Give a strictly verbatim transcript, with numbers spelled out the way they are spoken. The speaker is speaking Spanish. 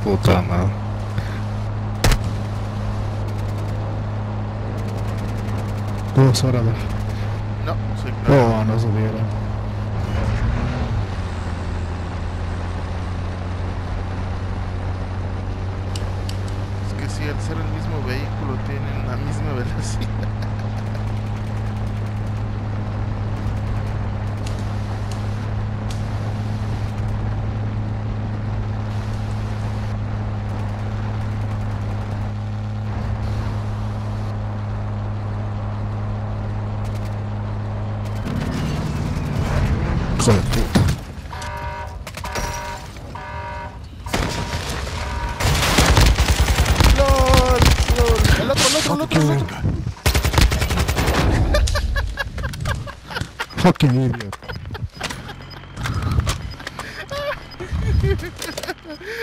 Puta madre. Dos horas de... No, soy claro. Oh, no subieron. Es que si al ser el mismo vehículo tienen la misma velocidad. Hijo de puta. ¡Lol! ¡Lol! ¡El otro, el otro, el otro! El otro. Fucking idiot.